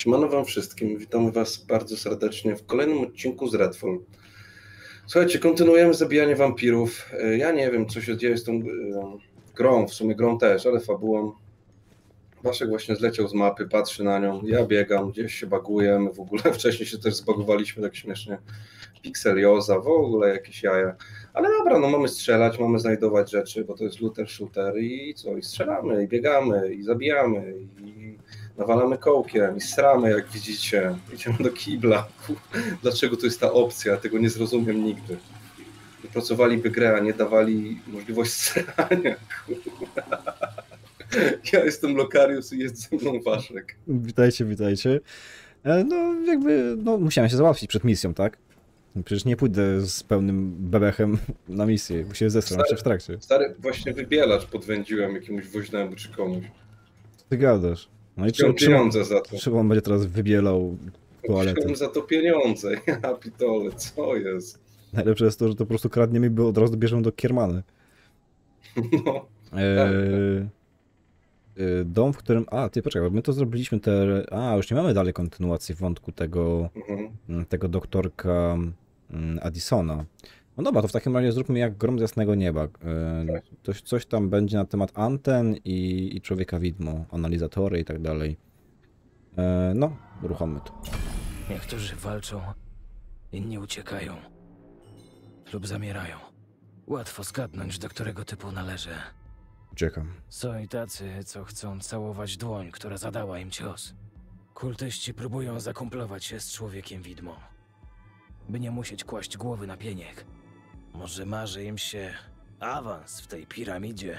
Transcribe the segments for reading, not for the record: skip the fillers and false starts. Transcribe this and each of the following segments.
Siemano wam wszystkim, witamy was bardzo serdecznie w kolejnym odcinku z Redfall. Słuchajcie, kontynuujemy zabijanie wampirów. Ja nie wiem, co się dzieje z tą grą, w sumie grą też, ale fabułą. Waszek właśnie zleciał z mapy, patrzy na nią, ja biegam, gdzieś się bagujemy, w ogóle wcześniej się też zbagowaliśmy tak śmiesznie. Pikselioza, w ogóle jakieś jaja. Ale dobra, no mamy strzelać, mamy znajdować rzeczy, bo to jest looter shooter i co, i strzelamy, i biegamy, i zabijamy, i nawalamy kołkiem, i sramy, jak widzicie. Idziemy do kibla. Dlaczego to jest ta opcja? Tego nie zrozumiem nigdy. Wypracowaliby grę, a nie dawali możliwość srania. Ja jestem Lokarius i jest ze mną Waszek. Witajcie, witajcie. No jakby, no musiałem się załatwić przed misją, tak? Przecież nie pójdę z pełnym bebechem na misję, bo się zesram jeszcze w trakcie. Stary, właśnie wybielacz podwędziłem jakiemuś woźnemu czy komuś. Co ty gadasz? No i pieniądze za to. Szymon będzie teraz wybielał toaletę. Wziąłem za to pieniądze, ja pitole, co jest? Najlepsze jest to, że to po prostu kradniemy, bo od razu bierzemy do Kiermany. No, dom, w którym... A, ty poczekaj, bo my to zrobiliśmy już nie mamy dalej kontynuacji wątku tego doktorka Addisona. No dobra, to w takim razie zróbmy jak Grom z jasnego nieba. Coś tam będzie na temat anten i człowieka widmo, analizatory i tak dalej. No, uruchommy to. Niektórzy walczą, inni uciekają lub zamierają. Łatwo zgadnąć, do którego typu należy. Uciekam. Są i tacy, co chcą całować dłoń, która zadała im cios. Kultyści próbują zakumplować się z człowiekiem widmo, by nie musieć kłaść głowy na pieniek. Może marzy im się awans w tej piramidzie.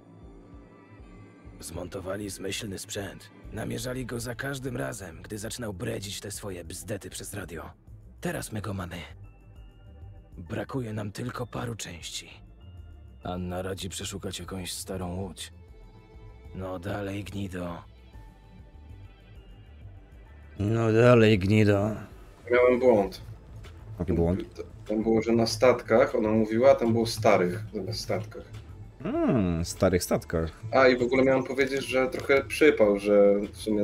Zmontowali zmyślny sprzęt. Namierzali go za każdym razem, gdy zaczynał bredzić te swoje bzdety przez radio. Teraz my go mamy. Brakuje nam tylko paru części. Anna radzi przeszukać jakąś starą łódź. No dalej, gnido. No dalej, gnido. miałem błąd. Jaki błąd? Tam było, że na statkach, ona mówiła, a tam było starych zamiast statkach. Starych statkach. A i w ogóle miałem powiedzieć, że trochę przypał, że w sumie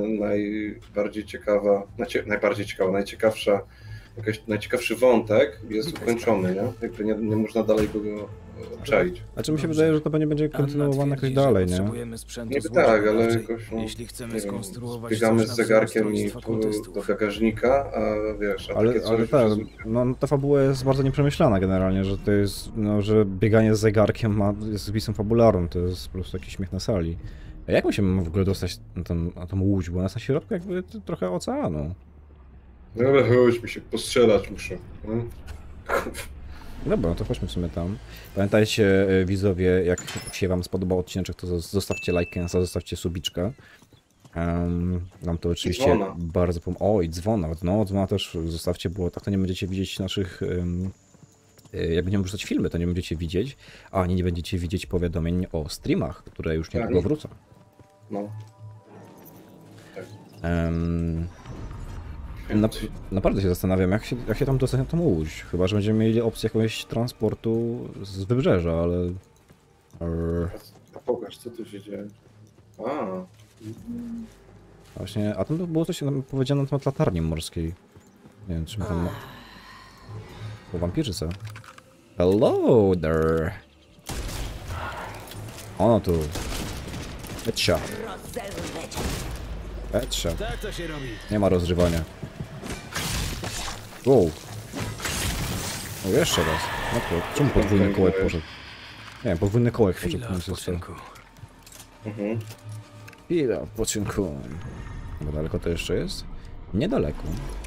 najciekawszy wątek jest ukończony, nie? Jakby nie można dalej go obczaić. Znaczy mi się wydaje, że to nie będzie kontynuowane jakoś dalej, nie? Niby tak, ale jakoś, no, jeśli chcemy skonstruować biegamy z zegarkiem i tu do bagażnika, a wiesz, a takie ale coś... tak, no ta fabuła jest bardzo nieprzemyślana generalnie, że to jest, no, że bieganie z zegarkiem jest zwisem fabularną, to jest po prostu jakiś śmiech na sali. A jak my się mamy w ogóle dostać na tą łódź, bo ona jest na środku jakby trochę oceanu. No ale chodź, mi się postrzelać muszę. Dobra, no to chodźmy w sumie tam. Pamiętajcie, widzowie, jak się wam spodobał odcinek, to zostawcie lajkę, zostawcie subiczka. Nam to oczywiście dzwona. bardzo Oj, dzwona. No, dzwona też zostawcie, bo tak to nie będziecie widzieć naszych... Jak będziemy wrzucać filmy, to nie będziecie widzieć, a ani nie będziecie widzieć powiadomień o streamach, które już niedługo wrócą. No. Naprawdę się zastanawiam, jak się tam dostać na tą łódź. Chyba że będziemy mieli opcję jakiegoś transportu z wybrzeża, ale... A pokaż, co tu się dzieje. Właśnie, a tam było coś powiedziane na temat latarni morskiej. Nie wiem, czy my tam... O wampirzyca. Hello there! Ono tu. Headshot. Headshot. Tak to się robi. Nie ma rozrywania. Wow. O, jeszcze raz. No to, czemu podwójny kołek poszedł? Nie wiem, podwójny kołek poszedł. Chwila odpoczynku. Chwila odpoczynku. Bo daleko to jeszcze jest? Niedaleko.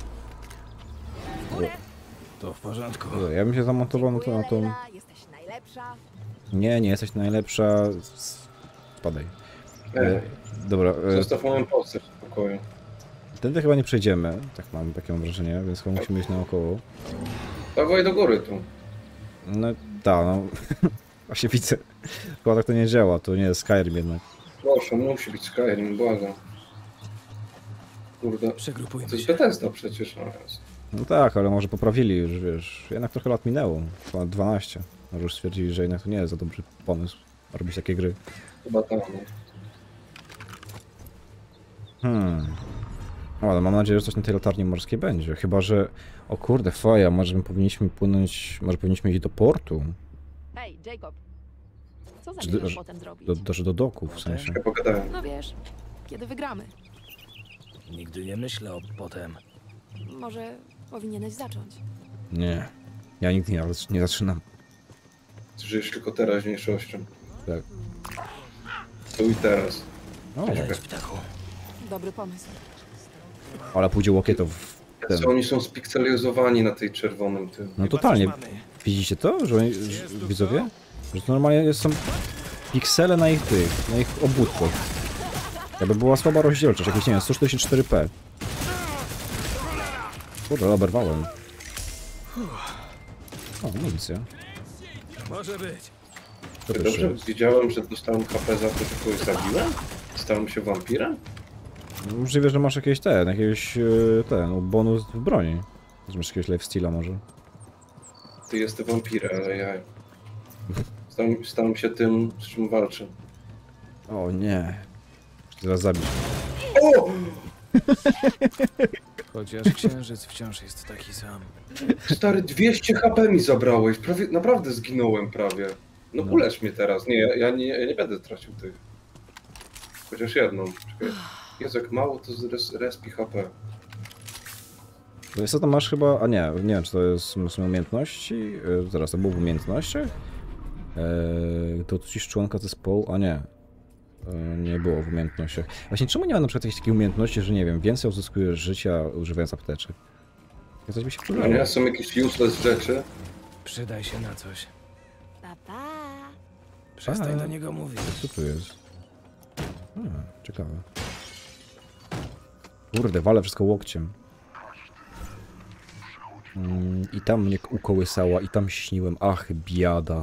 To w porządku. Ja bym się zamontował na tą... Jesteś najlepsza. Nie jesteś najlepsza. Spadaj. Dobra. Zostaw moją postać w pokoju. Tędy chyba nie przejdziemy. Tak mam takie wrażenie, więc chyba musimy iść naokoło. Dawaj do góry tu. No tak, no. Właśnie widzę. Chyba tak to nie działa, to nie jest Skyrim jednak. Proszę, musi być Skyrim, błagam. Kurde. Przegrupujmy To jest się. Bethesda przecież, no jest. No tak, ale może poprawili już, wiesz. Jednak trochę lat minęło. Chyba 12. Może już stwierdzili, że jednak to nie jest za dobry pomysł robić takie gry. Chyba tam, no. O, ale mam nadzieję, że coś na tej latarni morskiej będzie. Chyba, że... O kurde, faja, może powinniśmy płynąć... Może powinniśmy iść do portu. Hej, Jacob. Co Czy zamierzasz do- potem zrobić? Do doków, w sensie. Ja pogadałem. No wiesz, kiedy wygramy. Nigdy nie myślę o potem. Może powinieneś zacząć. Nie. Ja nigdy nie zaczynam. Żyjesz tylko teraźniejszością. Tak. Tu i teraz. O, Leć, ptaku. Dobry pomysł. ale pójdzie łokiet to w ten. Co oni są spikselyzowani na tej czerwonym tym. No totalnie. Widzicie to, że widzowie? Że to normalnie są piksele na ich tych, na ich obwódkach. Jakby była słaba rozdzielczość, jakieś nie wiem, 144p. Kurde, oberwałem. O, amunicja. Może być. To też Dobrze jest. widziałem, że dostałem HP za to, że kogoś zabiłem? Stałem się wampirem? Możliwe, że masz jakieś bonus w broni. Że masz jakiegoś lifesteala może. Ty jesteś wampirem, ale ja... Stałem się tym, z czym walczę. O nie. Muszę teraz zabić. O! Chociaż księżyc wciąż jest taki sam. Stary, 200 HP mi zabrałeś. Prawie, naprawdę zginąłem prawie. No No. ulecz mnie teraz. Nie, ja nie będę tracił tych. Chociaż jedną. Czekaj. Jezu, jak mało to z respi HP. To jest co tam masz chyba... A nie wiem czy to jest są umiejętności. Zaraz, to było w umiejętnościach? To ci członka zespołu... A nie. Nie było w umiejętnościach. Właśnie czemu nie ma na przykład jakiejś takiej umiejętności, że nie wiem, więcej uzyskujesz życia używając apteczek? Ja coś mi się No podobało. nie, są jakieś useless rzeczy. Przydaj się na coś. Pa, pa. Przestań A. do niego mówić. Co tu jest? Ciekawe. Kurde, walę wszystko łokciem. I tam mnie ukołysała, i tam śniłem. Ach, biada.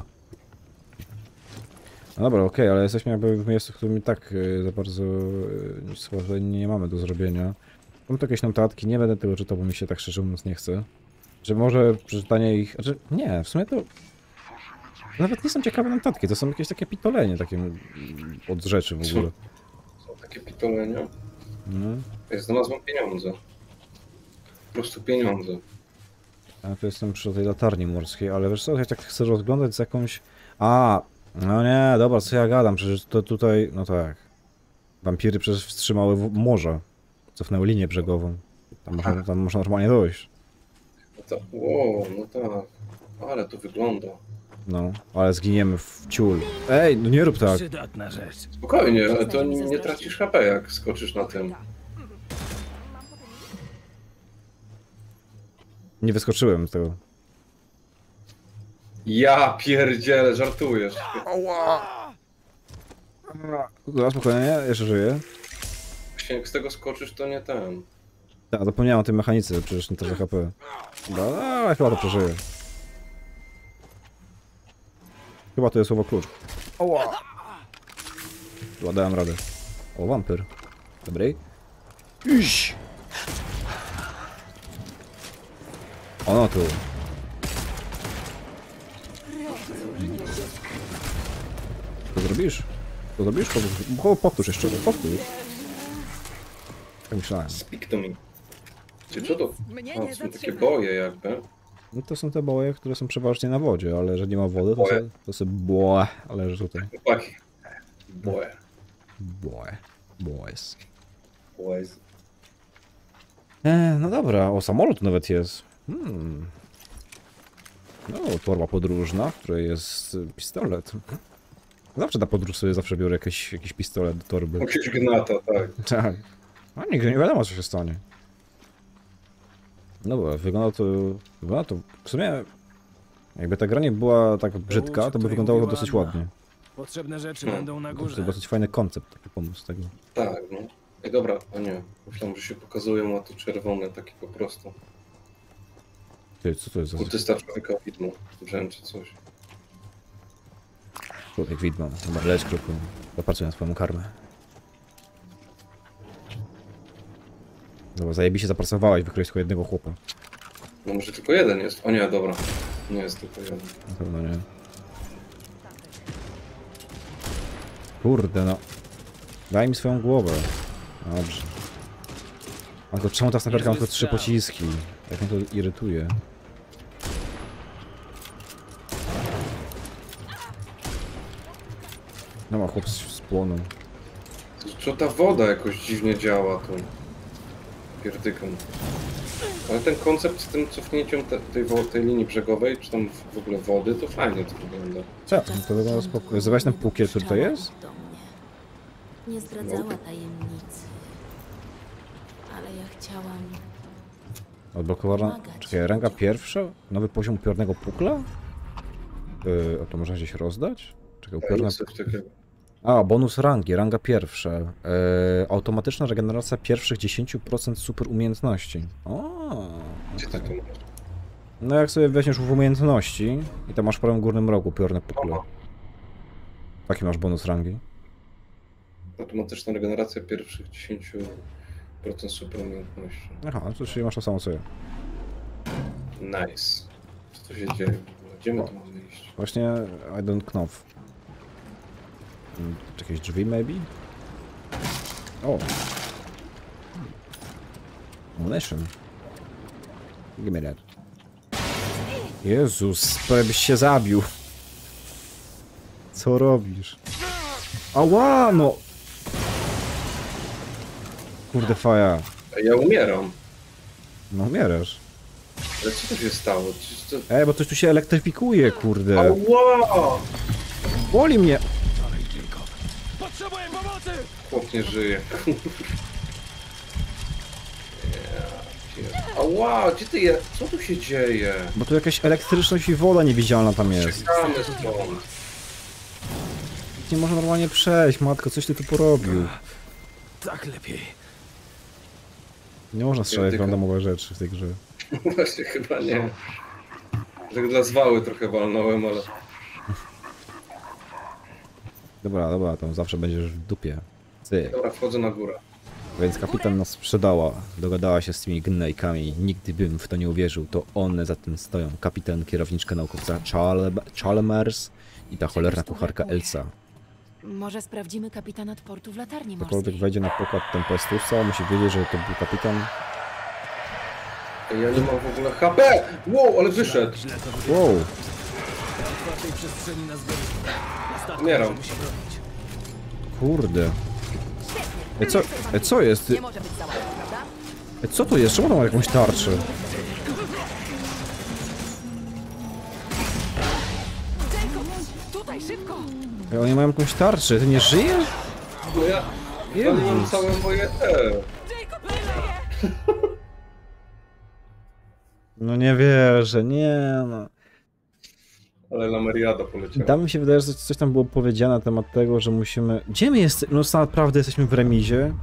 No dobra, okej, ale jesteśmy jakby w miejscu, w którym i tak za bardzo nic nie mamy do zrobienia. Mam tu jakieś notatki, nie będę tego czytał, bo mi się tak szczerze mówiąc nie chce. Że może przeczytanie ich... Znaczy, nie, w sumie to... Nawet nie są ciekawe notatki, to są jakieś takie pitolenie, takie od rzeczy w ogóle. Są takie pitolenia. No. Ja znalazłem pieniądze. Po prostu pieniądze. Ja tu jestem przy tej latarni morskiej, ale wiesz co, ja tak chcę rozglądać z jakąś... A, no nie, dobra, co ja gadam, przecież to tutaj... No tak. Wampiry przecież wstrzymały morze. Cofnęły linię brzegową. Tam można normalnie dojść. No to, wow, no tak. Ale to wygląda. No, ale zginiemy w ciul. Ej, no nie rób tak. Przydatna rzecz. Spokojnie, ale to nie tracisz HP, jak skoczysz na tym. Nie wyskoczyłem z tego. Ja pierdzielę, żartujesz. Dobra, spokojnie, jeszcze żyję. Właśnie jak z tego skoczysz, to nie ten. Tak, zapomniałem o tej mechanice, przecież nie tracę HP. Dobra, ale chyba to przeżyję. Chyba to jest słowo klucz. Oła! Chyba dałem radę. O, wampir. Dobry. Iść! Ono tu. Co zrobisz? Co zrobisz? Powtórz jeszcze, powtórz. Tak myślałem. Speak to me. Czy co to? Mnie A, nie są takie zatrzymaj. boje jakby. No to są te boje, które są przeważnie na wodzie, ale jeżeli nie ma wody, Boje. to sobie boe leży tutaj. Chłopaki. Boje. Boe. Boys. Boys. No dobra, o samolot nawet jest. No, torba podróżna, w której jest pistolet. Zawsze na podróż sobie zawsze biorę jakiś pistolet do torby. Jakiś gnata, tak. Tak. A nigdy nie wiadomo co się stanie. Dobra, wygląda to w sumie jakby ta gra nie była tak brzydka, to by wyglądało to dosyć ładnie. Potrzebne rzeczy No. będą na To górze. dosyć fajny koncept, taki pomysł tego. Tak, no. Ej, dobra, a nie. Myślałem, że się pokazują, a to czerwone, takie po prostu. Ty, co to jest za Kultysta człowieka widmo. Brzęczy coś. człowiek widmo? Dobra, leć krótko. Zapracuj na swoją karmę. Dobra, zajebiście zapracowałeś, wykryłeś tylko jednego chłopa. No może tylko jeden jest. O nie, dobra. Nie jest tylko jeden. Na pewno nie. Kurde no. Daj mi swoją głowę. Dobrze. A to czemu ta snajperka ma tylko 3 pociski? Jak mnie to irytuje. No ma chłop spłonął. Co ta woda jakoś dziwnie działa tu. Pierdykam. Ale ten koncept z tym cofnięciem tej linii brzegowej, czy tam w ogóle wody, to fajnie to wygląda. Co? To wygląda spokojnie. Zobacz ten pukiel, który to jest? Do mnie. Nie zdradzała tajemnicy. Ale ja chciałam... Odblokowana... Czekaj, ranga pierwsza? Nowy poziom upiornego pukla? A to można gdzieś rozdać? Czekaj, upiorne... A, bonus rangi, ranga pierwsza. Automatyczna regeneracja pierwszych 10% super umiejętności. O. Gdzie tak to masz? No jak sobie weźmiesz w umiejętności i tam masz w prawym górnym rogu upiorne pukle. Taki masz bonus rangi. Automatyczna regeneracja pierwszych 10% super umiejętności. Aha, to czyli masz to samo co ja. Nice. Co się dzieje? Gdzie my tu mamy iść? Właśnie, I don't know. Czy jakieś drzwi, maybe? O! Ammunition. Give me that. Jezus, prawie byś się zabił. Co robisz? Ała, no! Kurde, faja. Ja umieram. No umierasz. Ale co tu się stało? Ej, bo coś tu się elektryfikuje, kurde. Ała! Boli mnie! Potrzebuję pomocy! Chłop nie żyje. Ała, gdzie ty jest? Co tu się dzieje? Bo tu jakaś elektryczność i woda niewidzialna tam jest. Czekamy stąd. Nie można normalnie przejść, matko, coś ty tu porobił. Tak lepiej. Nie można strzelać w randomowe rzeczy w tej grze. Właśnie chyba nie. Tak dla zwały trochę walnąłem, ale... Dobra, tam zawsze będziesz w dupie. Ty. Dobra, wchodzę na górę. Więc kapitan nas sprzedała. Dogadała się z tymi gnojkami. Nigdy bym w to nie uwierzył. To one za tym stoją. Kapitan, kierowniczka, naukowca Chalmers i ta cholerna kucharka Elsa. Może sprawdzimy kapitana od portu w latarni Ktokolwiek morskiej. wejdzie na pokład Tempestusa, musi wiedzieć, że to był kapitan. Ja nie mam w ogóle HP! Wow, ale wyszedł! Źle to wygląda. Wow! Na otwartej przestrzeni nas byliśmy. Na statku Umieram. możemy się bronić. Kurde. Co jest? Nie może być za łatwo, prawda? Co to jest? Czemu on ma jakąś tarczę? Jacob, tutaj, szybko! Oni mają jakąś tarczę. Ty nie żyjesz? No ja mam całe moje Jacob, nie żyje! No nie wierzę, nie no. Ale lameriada poleciała. Tam mi się wydaje, że coś tam było powiedziane na temat tego, że musimy... Gdzie my jesteśmy? No naprawdę jesteśmy w remizie.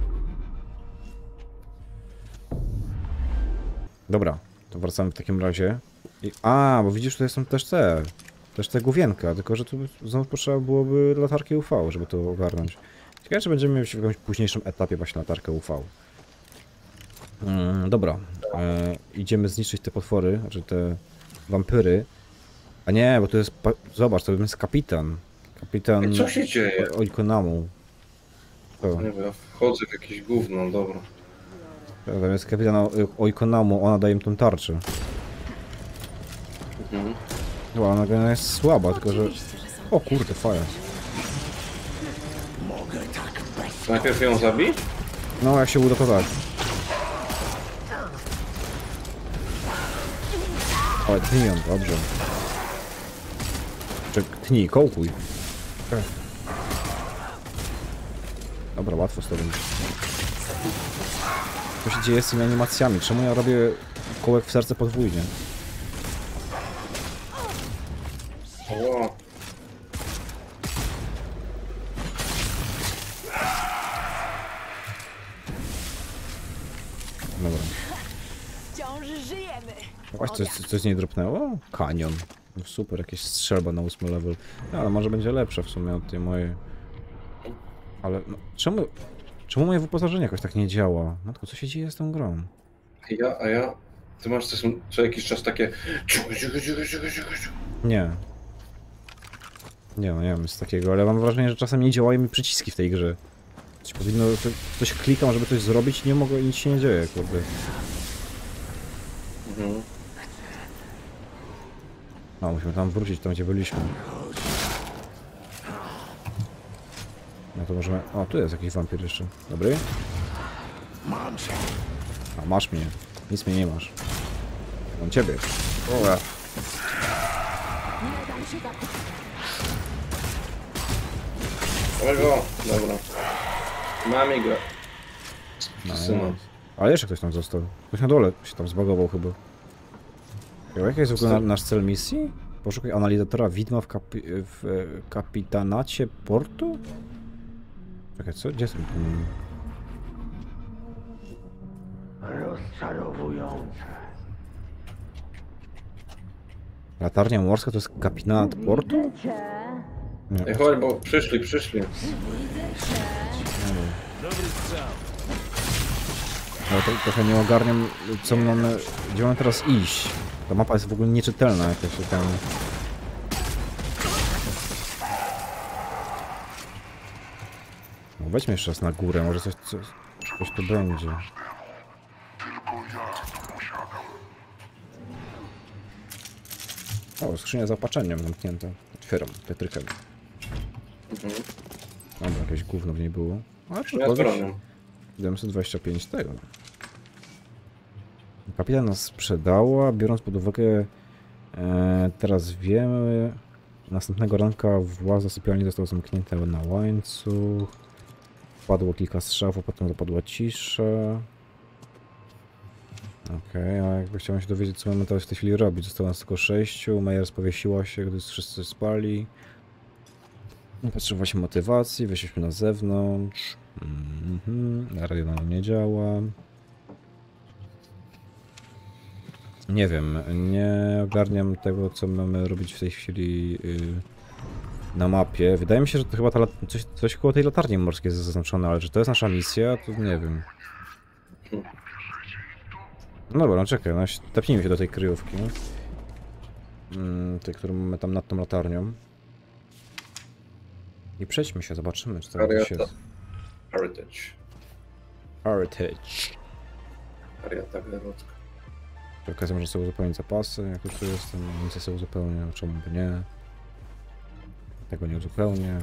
Dobra, to wracamy w takim razie. Bo widzisz, tutaj są też te główienka, tylko że tu znowu potrzeba byłoby latarki UV, żeby to ogarnąć. Ciekawe, czy będziemy mieć w jakimś późniejszym etapie właśnie latarkę UV. Dobra, idziemy zniszczyć te potwory, znaczy te wampyry. A nie, bo to jest... Zobacz, to jest kapitan. Kapitan... Co się dzieje? Oikonamu. To. Nie wiem, ja wchodzę w jakieś gówno, dobra. Tam jest kapitan Oikonamu, ona daje im tą tarczę. No, ona jest słaba, tylko że... O kurde, fire. Najpierw ją zabij? No, jak się uda, to tak. O, tnij ją, dobrze. Tnij, kołkuj. Dobra, łatwo z tobą. Co się dzieje z tymi animacjami? Czemu ja robię kołek w serce podwójnie? Ała. Dobra. Wciąż żyjemy! Właśnie coś z niej dropnęło? Kanion. No super, jakieś strzelba na 8 level. No, ale może będzie lepsza w sumie od tej mojej. Ale no, czemu moje wyposażenie jakoś tak nie działa? Matko, co się dzieje z tą grą? Ty masz też co jakiś czas takie... Nie. Nie mam nic takiego, ale mam wrażenie, że czasem nie działają mi przyciski w tej grze. Coś powinno... Ktoś klikam, żeby coś zrobić i nie mogę, nic się nie dzieje, kurde. A, musimy tam wrócić, tam gdzie byliśmy. No to możemy... O, tu jest jakiś wampir jeszcze. Dobry? A, masz mnie. Nic mnie nie masz. Mam ciebie. O, ja. Oj, go, dobra. Mamy go. No, ale jeszcze ktoś tam został. Ktoś na dole się tam zbagował chyba. Jaki jest w ogóle nasz cel misji? Poszukuj analizatora widma w kapitanacie portu? Czekaj, co? Gdzie są? Rozczarowujące. Latarnia morska to jest kapitanat portu? Nie. Ej, chodź, bo przyszli. Ale to trochę nie ogarniam, co mamy, gdzie mamy teraz iść. Ta mapa jest w ogóle nieczytelna jakaś tam. No, wejdźmy jeszcze raz na górę, może coś tu będzie. O, skrzynia z zaopaczeniem zamknięta. Otwieram, Petrykę. Dobra, jakieś gówno w niej było. A czymkolwiek... 725 tego. Kapitan nas sprzedała, biorąc pod uwagę... teraz wiemy... Następnego ranka właz zasypialni został zamknięty na łańcuch. Padło kilka strzałów, a potem zapadła cisza. Okej, a jakby chciałem się dowiedzieć, co mamy teraz w tej chwili robić. Zostało nas tylko 6. Majers powiesiła się, gdy wszyscy spali. Potrzebowało się motywacji, wyszliśmy na zewnątrz. Radio nam nie działa. Nie wiem, nie ogarniam tego, co mamy robić w tej chwili na mapie. Wydaje mi się, że to chyba coś koło tej latarni morskiej jest zaznaczone, ale czy to jest nasza misja, to nie wiem. No dobra, no czekaj, no, tepnijmy się do tej kryjówki. Tej, którą mamy tam nad tą latarnią. I przejdźmy się, zobaczymy, czy tam coś jest. Heritage. Ariata Gerotka. Przy okazji może sobie uzupełnić zapasy, jak już tu jestem, nic sobie uzupełnię, czemu by nie. Tego nie uzupełnię.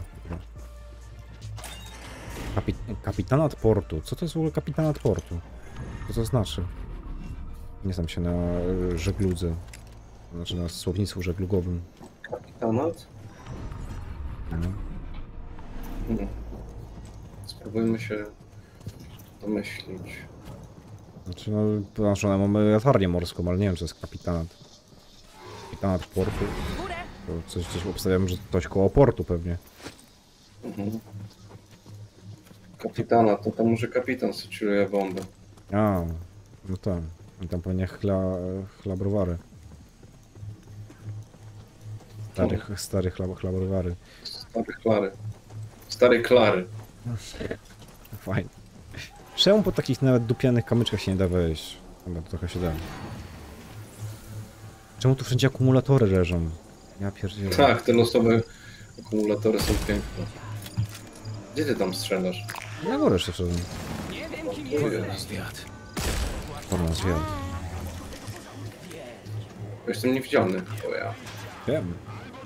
Kapitanat portu. Co to jest w ogóle kapitanat portu? Co to znaczy? Nie znam się na żegludze. Znaczy na słownictwu żeglugowym. Kapitanat? Spróbujmy się domyślić. Znaczy no, mamy latarnię morską, ale nie wiem, co jest kapitanat. Kapitanat portu. To coś obstawiam, że coś koło portu pewnie. Kapitanat, to tam może kapitan strzelił bombę. A, no tak. I tam pewnie chlabrowary. Stary chlabrowary. Stare Klary. Fajnie. Czemu po takich nawet dupianych kamyczkach się nie da wejść? Chyba trochę się da. Czemu tu wszędzie akumulatory leżą? Ja pierdzielę. Tak, te losowe akumulatory są piękne. Gdzie ty tam strzelasz? Na górę jeszcze wszedłem. Zwiat. Porno zwiat. Jestem niewidzialny. O ja. Wiem.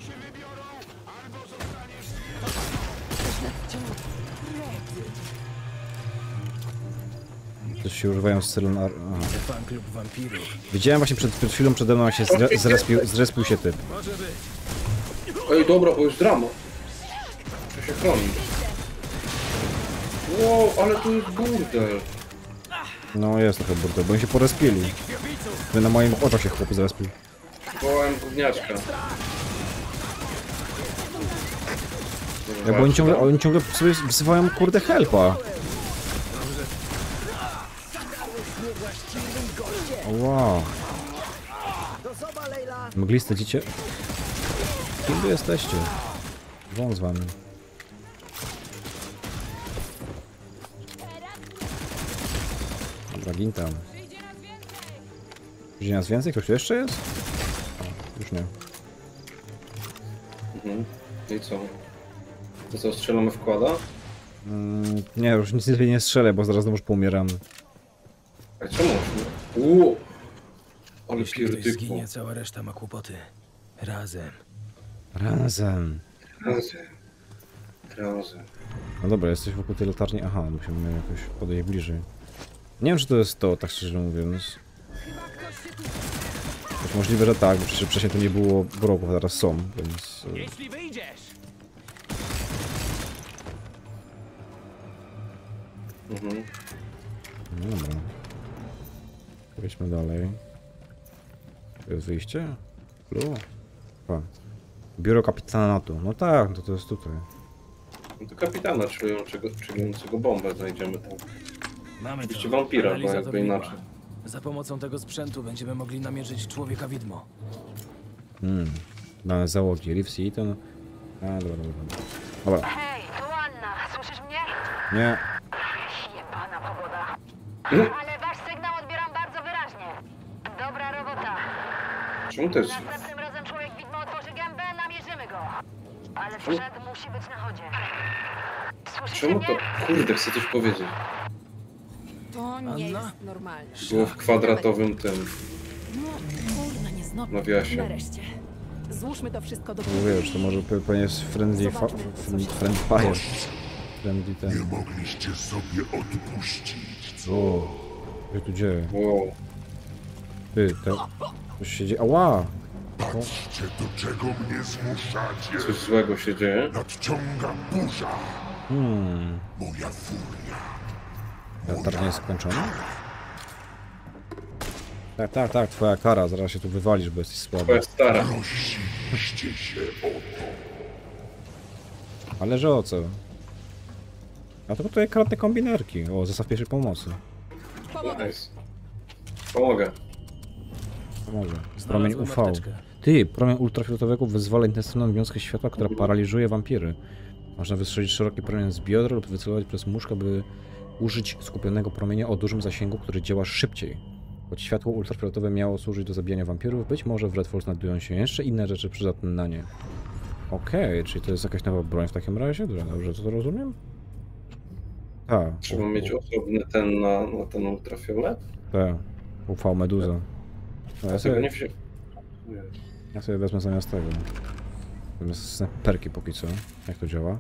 Coś się używają z celu na... Fanklub wampirów. Widziałem właśnie przed chwilą przede mną, jak się zrespił się typ. Ej, dobra, bo jest drama. Muszę się chronić. Wow, ale to jest burdel. No jest trochę burdel, bo oni się porespili. Na moim oczach się chłop zrespił. Wołałem gówniaczka. Ja, bo oni ciągle sobie wzywają kurde helpa. O, wow. Mgliste dziecię. Kim wy jesteście? Wąs z wami. Dobra, gin tam. Przyjdzie nas więcej? Ktoś tu jeszcze jest? O, już nie. I co? To co, strzelamy wkłada? Nie, już nic nie strzelę, bo zaraz znowu poumieram. A czemu? Uuu! Ale Jeśli ktoś pierdykło. zginie, cała reszta ma kłopoty. Razem. Razem. Razem. No dobra, jesteś wokół tej latarni. Aha, musimy jakoś podejść bliżej. Nie wiem, czy to jest to, tak szczerze mówiąc. Jest możliwe, że tak, bo przecież wcześniej to nie było wrogów, a teraz są, więc... Jeśli wyjdziesz! Mhm. No dobra. Powiedźmy dalej. To jest wyjście? A. Biuro kapitana NATO. No tak, to jest tutaj. No to kapitana czującego bombę znajdziemy tam. Mamy to. Oczywiście wampira, bo Analiza jakby to widła. inaczej. Za pomocą tego sprzętu będziemy mogli namierzyć człowieka widmo. Dane załogi. Reeves i Eaton. A, dobra. Dobra. Hej, tu Anna, słyszysz mnie? Nie. Jebana pogoda. Mhm. Ale wasz sygnał odbieram bardzo wyraźnie. Dobra robota. Czemu to jest? Następnym razem człowiek widmo otworzy gębę, namierzymy go. Ale sprzęt musi być na chodzie. Słyszycie Czemu mnie? to? Kurde, chcę coś powiedzieć. To nie Anna? jest normalne. Było w kwadratowym tym No, kurna, nie znowu. nawiasie. Nareszcie. Złóżmy to wszystko do No wiesz, to może pewnie jest friendly fire. Friendly ten. Nie mogliście sobie odpuścić, co? O, co się tu dzieje? Wow. Ty, coś się dzieje. Ała! Patrzcie, do czego mnie zmuszacie. Coś złego się dzieje? Nadciąga burza. Moja furia. Latarnia jest skończona? Tak, twoja kara. Zaraz się tu wywalisz, bo jesteś słaby. Twoja stara. Prosiliście się o to. Ale że o co? A to tutaj kradnę kombinerki. O, zestaw pierwszej pomocy. Nice. Pomogę. Pomogę. Promień Znalazłem UV. apteczkę. Ty, promień ultrafioletowego wyzwala intensywną wiązkę światła, która paraliżuje wampiry. Można wystrzelić szeroki promień z biodra lub wycelować przez muszkę, by użyć skupionego promienia o dużym zasięgu, który działa szybciej. Choć światło ultrafioletowe miało służyć do zabijania wampirów, być może w Redfall znajdują się jeszcze inne rzeczy przydatne na nie. Okej, czyli to jest jakaś nowa broń w takim razie? Dobrze, to rozumiem? Tak. Trzeba mieć osobny ten na ten ultrafiolet? Tak. UV Meduza. No, ja, Tego nie sobie, wziąłem. ja sobie wezmę zamiast tego. Zamiast snajperki póki co. Jak to działa?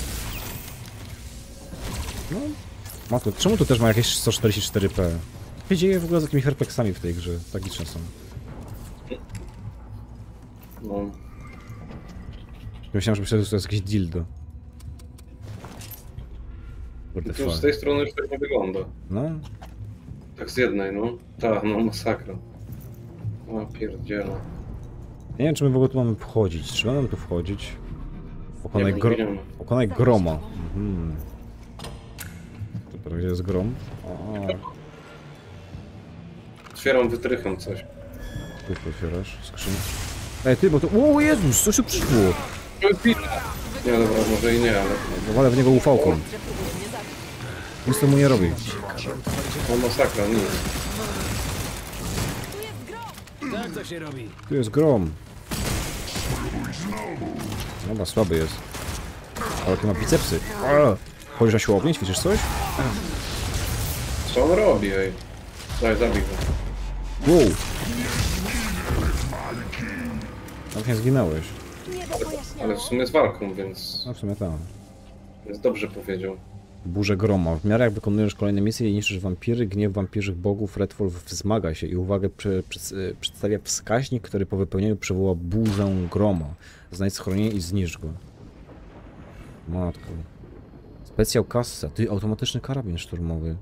No. Matko, czemu tu też ma jakieś 144p? Co się dzieje w ogóle z jakimiś herpexami w tej grze? Tragiczne są. No. Myślałem, że to jest jakieś dildo. Kurde, Tu z tej strony już tak nie wygląda. No, Tak z jednej, no. Tak, no masakra. O pierdziela. nie wiem, czy my w ogóle tu mamy wchodzić. Czy mamy tu wchodzić? Nie wiem. Pokonaj groma. Super, gdzie jest grom? Otwieram wytrychem coś. Tu otwierasz skrzynię. Ej, ty, bo to... O Jezus, co się przyszło? Nie, dobra, może i nie, ale... Walę w niego ufałką. Nic temu nie robi. No masakra, nic. Tak to się robi. Tu jest grom. Dobra, słaby jest. Ale jakie ma bicepsy. Chodzisz na siłownię, ćwiczysz coś? Co on robi, ej? Daj, zabij go. Wow! Właśnie zginąłeś. Ale w sumie z walką, więc... No w sumie tak. Więc dobrze powiedział. Burze groma. W miarę jak wykonujesz kolejne misje i niszczysz wampiry, gniew wampirzych bogów Redfall wzmaga się i uwagę przedstawia wskaźnik, który po wypełnieniu przywoła burzę groma. Znajdź schronienie i zniszcz go. Matko. Specjal kassa. Ty, automatyczny karabin szturmowy.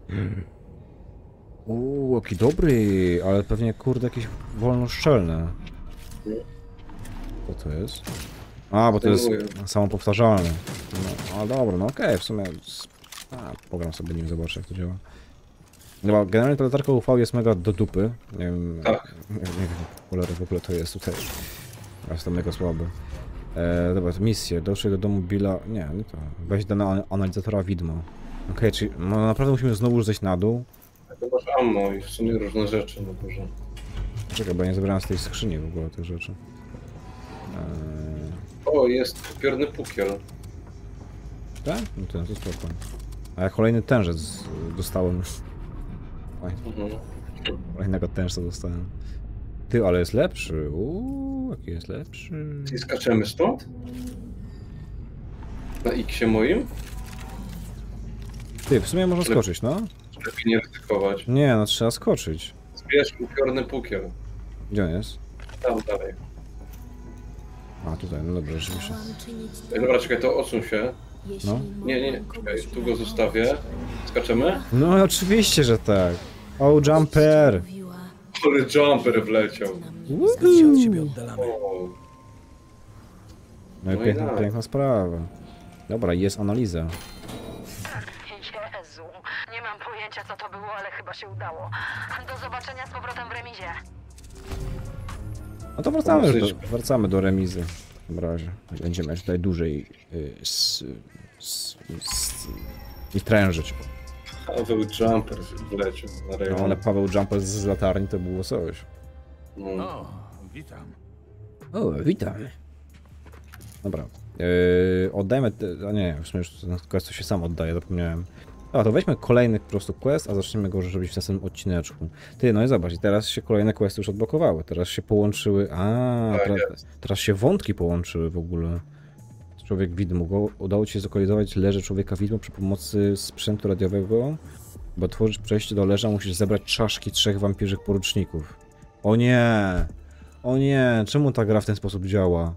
Jaki dobry, ale pewnie kurde jakieś wolnoszczelne. Co to jest? A, bo to jest samopowtarzalne. No, a dobra, no okej, w sumie... pogram sobie nim, zobaczę jak to działa. Dobra, generalnie ta latarka UV jest mega do dupy. Nie wiem, Tak. nie wiem w ogóle to jest tutaj. Jest to mega słabe. Dobra, misje. Doszły do domu Billa... Nie to. Weź dane analizatora widmo. Okej, czyli no, naprawdę musimy znowu zejść na dół. To masz ammo i w sumie różne rzeczy, no Boże. Czekaj, bo ja nie zebrałem z tej skrzyni w ogóle tych rzeczy. O, jest upiorny pukiel. Tak? No to spoko. A ja kolejny tężec dostałem. Kolejnego tężca dostałem. Ty, ale jest lepszy. Jaki jest lepszy. I skaczemy stąd? Na X-ie moim? Ty, w sumie można skoczyć, no? Lepiej nie ryzykować. Nie, no trzeba skoczyć. Zbierz upiorny pukiel. Gdzie on jest? Tam dalej. A, tutaj, no dobra, rzeczywiście. Chciałam czynić Ej, dobra, czekaj, to odsuń się. jeśli No. mogłam Nie, komuś czekaj, tu go uratować. zostawię. Skaczemy? No oczywiście, że tak. O, jumper! Mówiła, Ale jumper wleciał. na mnie Skąd się od siebie oddalamy? O, No i No i piękna, tak. piękna sprawa. Dobra, jest analiza. Jezu, nie mam pojęcia co to było, ale chyba się udało. Do zobaczenia z powrotem w remizie. No to wracamy do remizy. W takim razie. Będziemy tutaj dłużej i trężyć. Paweł jumper wleciał na No, rejon. ale Paweł Jumper z latarni to było coś. No. O, witam. O, witam. Dobra. Oddajmy... A nie, w sumie już ten quest to się sam oddaje, zapomniałem. A to weźmy kolejny po prostu quest, a zaczniemy go robić w następnym odcineczku. Ty, no i zobacz, i teraz się kolejne questy już odblokowały. Teraz się połączyły... Tak teraz się wątki połączyły w ogóle. Człowiek widmo. Udało ci się zlokalizować leże człowieka widmo przy pomocy sprzętu radiowego. By otworzyć przejście do leża, musisz zebrać czaszki 3 wampirzych poruczników. O nie! O nie! Czemu ta gra w ten sposób działa?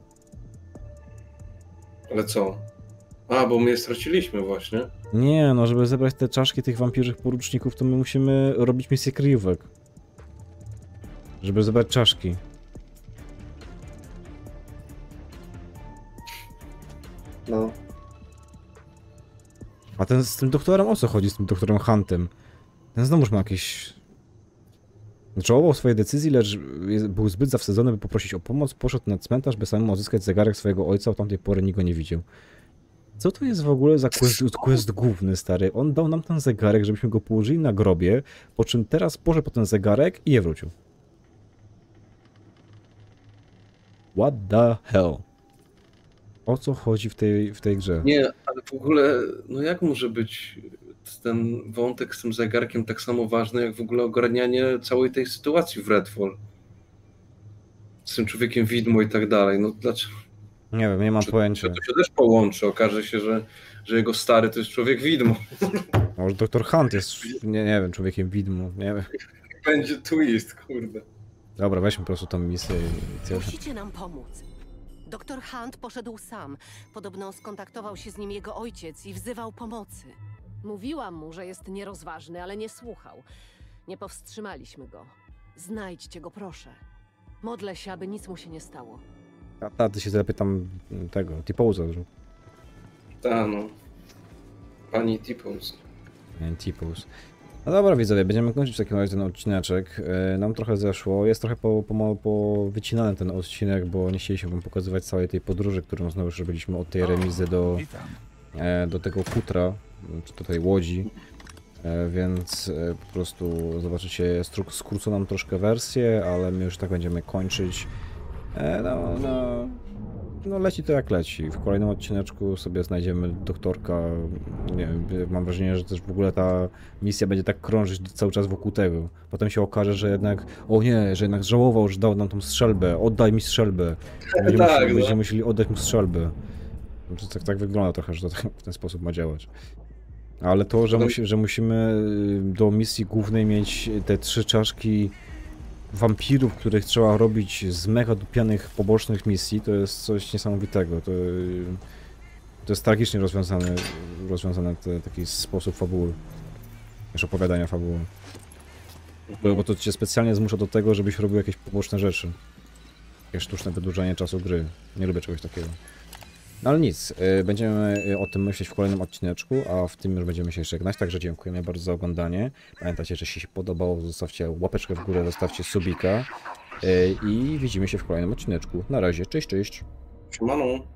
Ale co? A, bo my je straciliśmy właśnie. Nie, no żeby zebrać te czaszki tych wampirzych poruczników, to my musimy robić misję kryjówek. Żeby zebrać czaszki. No. A ten z tym doktorem, o co chodzi z tym doktorem Huntem? Ten znowuż ma jakieś... Żałował swojej decyzji, lecz był zbyt zawstydzony, by poprosić o pomoc. Poszedł na cmentarz, by samemu odzyskać zegarek swojego ojca, od tamtej pory nikt go nie widział. Co to jest w ogóle za quest główny, stary? On dał nam ten zegarek, żebyśmy go położyli na grobie, po czym teraz poszedł po ten zegarek i nie wrócił. What the hell? O co chodzi w tej grze? Nie, ale w ogóle, no jak może być ten wątek z tym zegarkiem tak samo ważny, jak w ogóle ogarnianie całej tej sytuacji w Redfall? Z tym człowiekiem widmo i tak dalej. No dlaczego? Nie wiem, nie mam pojęcia. To się też połączy. Okaże się, że jego stary to jest człowiek widmo. Może doktor Hunt jest, nie wiem, człowiekiem widmo, nie wiem. Będzie twist, kurde. Dobra, weźmy po prostu tą misję i tyle. Musicie nam pomóc. Doktor Hunt poszedł sam. Podobno skontaktował się z nim jego ojciec i wzywał pomocy. Mówiłam mu, że jest nierozważny, ale nie słuchał. Nie powstrzymaliśmy go. Znajdźcie go, proszę. Modlę się, aby nic mu się nie stało. A ty się zapytam tego, T-Pose'a. Ta no. Pani T-Pose. T-Pose. No dobra widzowie, będziemy kończyć w takim razie ten odcineczek. Nam trochę zeszło, jest trochę powycinany ten odcinek, bo nie chcieliśmy wam pokazywać całej tej podróży, którą znowu robiliśmy od tej remizy Witam. do tego kutra, czy do tej łodzi. Więc po prostu zobaczycie skróconą troszkę wersję, ale my już tak będziemy kończyć. No leci to jak leci. W kolejnym odcineczku sobie znajdziemy doktorka. Nie wiem, mam wrażenie, że też w ogóle ta misja będzie tak krążyć cały czas wokół tego. Potem się okaże, że jednak, o nie, że jednak żałował, że dał nam tą strzelbę. Oddaj mi strzelbę. Będziemy musieli oddać mu strzelbę. Tak wygląda trochę, że to w ten sposób ma działać. Ale to, że musimy do misji głównej mieć te 3 czaszki wampirów, których trzeba robić z mega dupianych pobocznych misji, to jest coś niesamowitego. To jest tragicznie rozwiązane taki sposób fabuły. Już opowiadania fabuły. Bo to cię specjalnie zmusza do tego, żebyś robił jakieś poboczne rzeczy. Jakieś sztuczne wydłużanie czasu gry. Nie lubię czegoś takiego. No ale nic, będziemy o tym myśleć w kolejnym odcineczku, a w tym już będziemy się żegnać, także dziękujemy bardzo za oglądanie. Pamiętajcie, że jeśli się podobało, zostawcie łapeczkę w górę, zostawcie subika i widzimy się w kolejnym odcineczku. Na razie, cześć, cześć. Siemano.